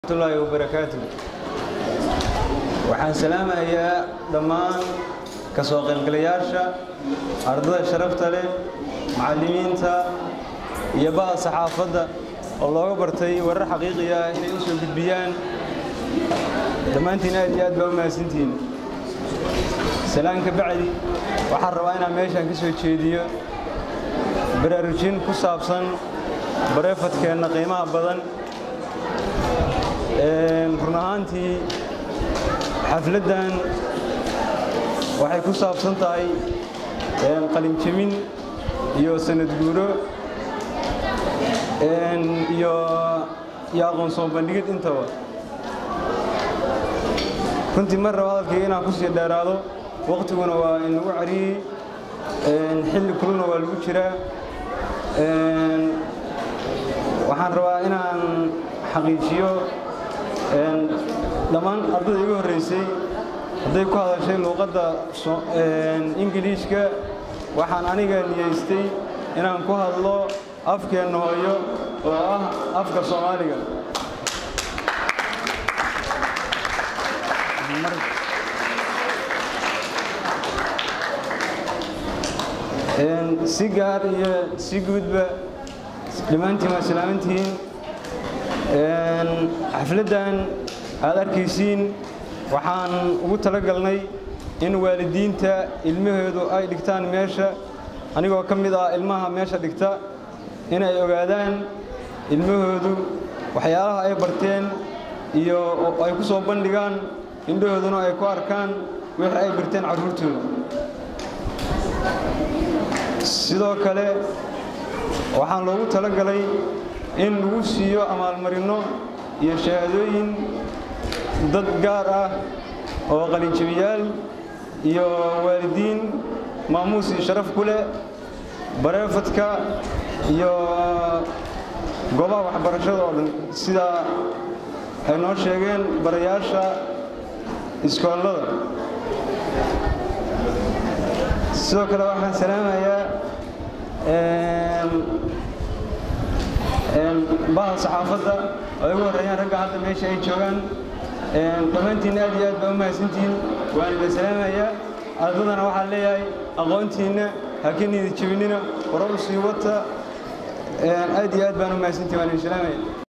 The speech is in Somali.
الله وبركاته waxaan salaamayaa dhammaan ka soo qaybgalayaasha ardayda sharafta leh macallimiinta iyo baha saxaafadda oo looga bartay warar xaqiiqi ah inay u soo gudbiyaan dhammaantiin aad iyo aad baa u mahadsantihiin salaam ka bacdi waxaan rabaa inaan meeshan ka soo jeediyo baraarujin ku saabsan bareefadkeena qiimaha badan run ahaantii xafladan waxay ku saabsan tahay qalin jebin iyo sanad guuro iyo aqoon soo bandhigid intaba runtii mar raba hadalkayga inaan ku sii dheeraado waqtiguna waa inagu cariyey xilli kuluna waa lagu jiraa waxaan rabaa inaan xaqiijiyo dhammaan ardayda igu horreysay hadday ku hadashay luuqadda ingiliishka waxaan aniga niyeystay inaan ku hadlo afkeenna hooyo oo ah afka Soomaaliga si gaar iyo si guudba dhammaantiin waa salaamantihiin xafladan aad arkaysiin waxaan ugu talagalnay in waalidiinta ilmahoodu ay dhigtaan meesha anigoo ka mid ah ilmaha meesha dhigta inay ogaadaan ilmahoodu waxyaalaha ay barteen iyo ay ku soo bandhigaan indhahooduna ay ku arkaan wixii ay barteen carruurtooda sidoo kale waxaan loogu talagalay in lagu siiyo amaalmarino iyo shahaadooyin dad gaar ah oo qalin jabiyaal iyo waalidiin maamuus iyo sharaf ku leh bareefadka iyo goobaha waxbarashada oo dhan sida ay noo sheegeen barayaasha iskoolada sidoo kale waxaan salaamayaa baha saxaafadda oo ugu horreeyaan ragga hadda meesha ay joogaan dhammaantiin aad iyo aad baa u mahadsantihiin waan idin salaamayaa ardaydana waxaan leeyahay aqoontiinna ha ka niyad jebinina hore u sii wata aad iyo aad baan u mahadsantihiin waan idin salaamaya